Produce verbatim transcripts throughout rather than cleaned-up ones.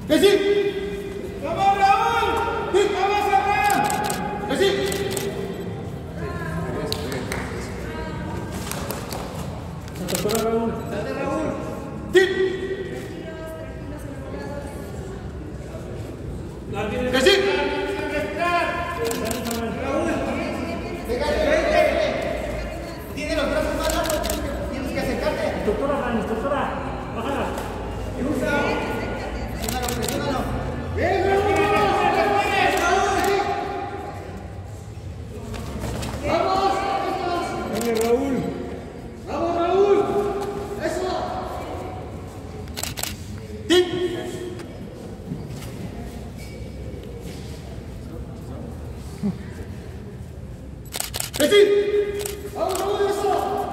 ¡Que sí! ¡Vamos, Raúl! ¡Sí, vamos, Abraham! ¡Que sí! ¡Se tocó a Raúl! ¡Dale, Raúl! ¡Sí! ¡Que sí! ¡Raúl! Tiene los brazos más largos, tienes que acercarte. Instructora, Fran, instructora, bájala. ¿Qué usa? Presiónalo, presiónalo. ¡Bien, Raúl! ¡Vamos! ¡Venga, Raúl! ¡Vamos, Raúl! ¡Eso! ¡Sí! ¡Que sí! ¡Vamos, Raúl! ¡Eso!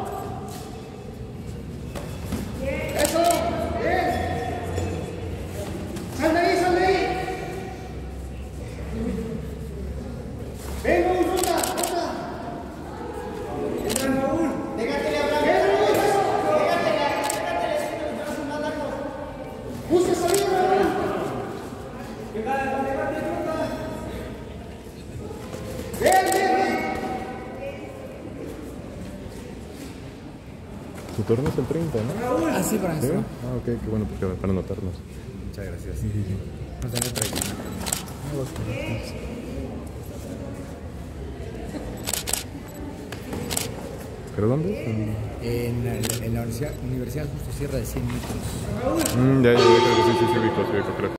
¡Eso! ¡Bien! ¡Sal de ahí, sal de ahí! ¡Ven, Raúl, ronda, ronda! ¡Entra, Raúl! ¡Dégatele a Abraham! ¡Bien, Raúl, eso! ¡Dégatele, dégatele, siempre los brazos más largos! ¡Busca salir, Raúl! ¡Dégatele, dégatele, ronda! ¡Bien, bien, bien! Su turno es el treinta, ¿no? Ah, sí, para ¿Sí? eso. Ah, ok, qué bueno, porque para anotarnos. Muchas gracias. Sí, sí, sí. Nos dan otra idea. ¿Pero dónde? En, el- en la Universidad, Universidad Justo Sierra de cien metros. Mm, ya, ya, ya, creo que sí, sí, sí, ubico, sí, ubico, creo.